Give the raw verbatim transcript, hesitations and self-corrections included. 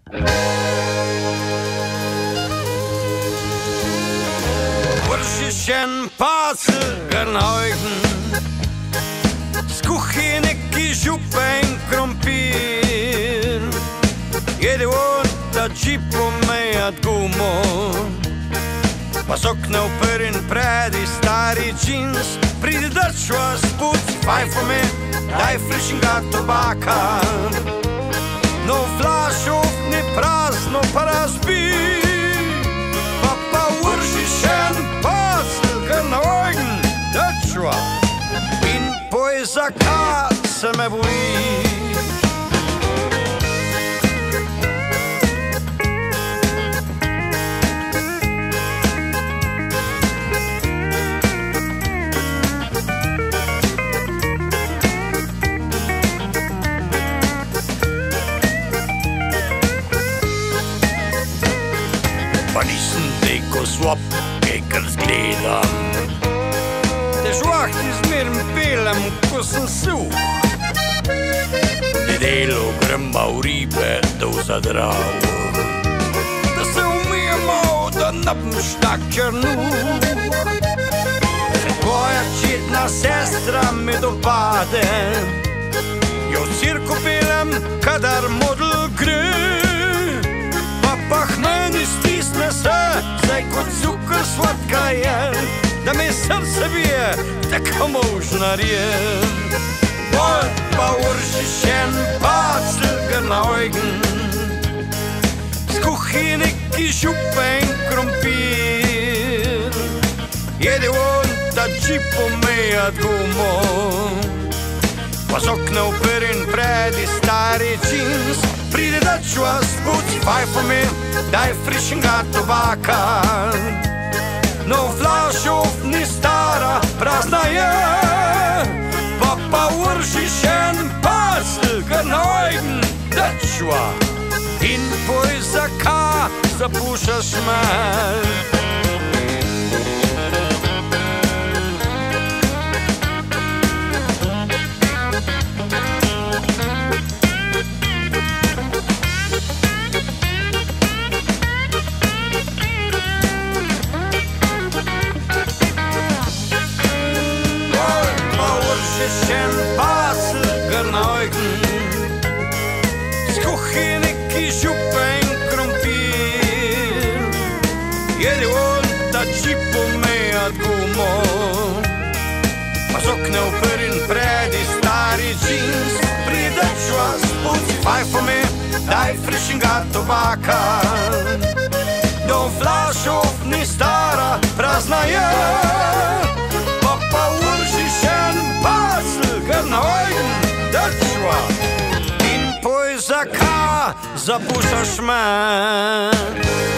Vršišen pacel grnojgen, skuhi neki župen krompir, jede on da džipo mejat gumo, pa z okna uprn predi stari džins, pridi drčva spuci, fajfo me, daj frišenga tobaka, no flašo ni prazno pa razbi, pa pa vršišen pacel grnojgen, drčva, in poj zakaj se me bojiš. Pa nisem deko svop, kekar zgledam, te žvahti zmerm pelem, ko sem suh. Nedelo gremba v ribe, da v zadravo, da se umijemo, da napim štak črnuh. Tvoja četna sestra me dopade, jo v cirku pelem, kadar model gre. Pa meni stisne se, zdaj kot cukr sladka je, da mi srce bije, tako možnar je. Bolj pa vršišen pacel grnojgen, skuhi neki župen krompir, jede on da džipo mejat gumo, pa z okna uprn predi stari džins, pride drčva spuci, fajfo me, daj frišenga tobaka, no flašo ni stara, prazna je, pa pa vršišen pacel grnojgen, drčva, in poj zakaj zapušaš me. Vršišen pacel grnojgen, skuhi neki župen krompir, jede on da džipo mejat gumo, pa z okna uprn predi stari džins, pride drčva spuci, fajfo me, daj frišenga tobaka, no flašo ni stara, prazna je, pa pa vršišen pacel grnojgen, drčva, in poj zakaj zapušaš me.